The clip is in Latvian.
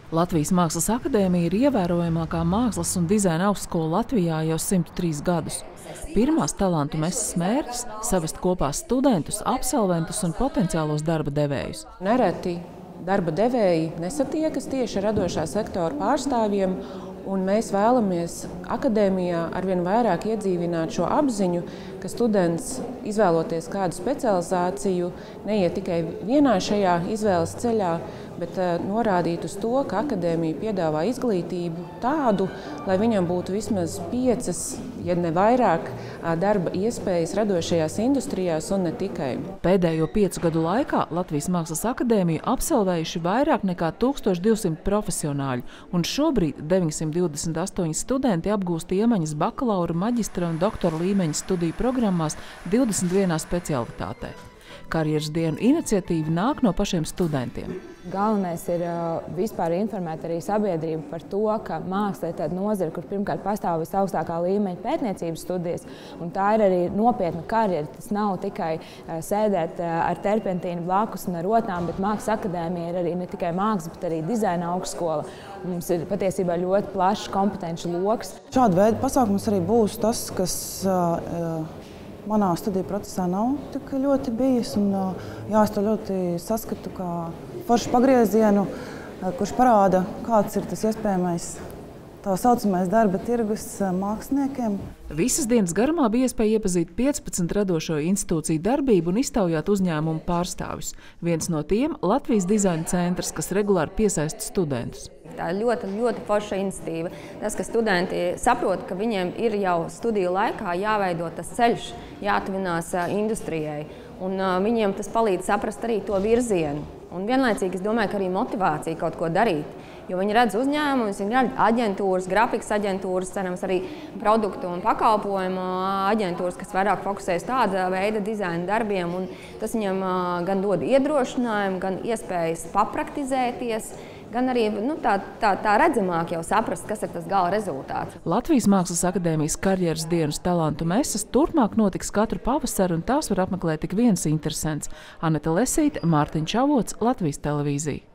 Latvijas Mākslas akadēmija ir ievērojamākā mākslas un dizaina augstskola Latvijā jau 103 gadus. Pirmās talantu mesas mērķis – savest kopā studentus, absolventus un potenciālos darba devējus. Nereti darba devēji nesatiekas tieši ar radošā sektora pārstāvjiem, un mēs vēlamies akadēmijā arvien vairāk iedzīvināt šo apziņu, ka students, izvēloties kādu specializāciju, neiet tikai vienā šajā izvēles ceļā, bet norādīt uz to, ka akadēmija piedāvā izglītību tādu, lai viņam būtu vismaz 5, ja ne vairāk, darba iespējas radošajās industrijās un ne tikai. Pēdējo 5 gadu laikā Latvijas Mākslas akadēmiju absolvējuši vairāk nekā 1200 profesionāļu, un šobrīd 928 studenti apgūst iemaņas bakalaura, maģistra un doktora līmeņa studiju programmās 21 specialitātē. Karjeras dienu iniciatīva nāk no pašiem studentiem. Galvenais ir vispār informēt arī sabiedrību par to, ka māksla ir tāda nozara, kur pirmkārt pastāv visaugstākā līmeņa pētniecības studijas, un tā ir arī nopietna karjera. Tas nav tikai sēdēt ar terpentīnu blakus un ar rotām, bet Mākslas akadēmija ir arī ne tikai mākslas, bet arī dizaina augstskola. Mums ir patiesībā ļoti plašs kompetenci loks. Šāda veida pasākums arī būs tas, kas manā studiju procesā nav tik ļoti bijis, un es to ļoti saskatu kā foršu pagriezienu, kurš parāda, kāds ir tas iespējamais tā saucamais darba tirgus māksliniekiem. Visas dienas garumā bija iespēja iepazīt 15 radošo institūciju darbību un iztaujāt uzņēmumu pārstāvjus. Viens no tiem – Latvijas dizaina centrs, kas regulāri piesaista studentus. Tā ir ļoti forša iniciatīva. Tas, ka studenti saprot, ka viņiem ir jau studiju laikā jāveido tas ceļš, jātuvinās industrijai. Un viņiem tas palīdz saprast arī to virzienu. Un vienlaicīgi es domāju, ka arī motivācija kaut ko darīt. Jo viņi redz uzņēmumus, viņi redz aģentūras, grafikas aģentūras, cerams arī produktu un pakalpojumu aģentūras, kas vairāk fokusēs tāda veida dizaina darbiem. Un tas viņam gan dod iedrošinājumu, gan iespējas papraktizēties, gan arī tā redzamāk jau saprast, kas ir tas gala rezultāts. Latvijas Mākslas akadēmijas karjeras dienas talantu mesas turpmāk notiks katru pavasaru, un tās var apmeklēt tik viens interesants. Aneta Lesīte, Mārtiņš Avots, Latvijas televīzija.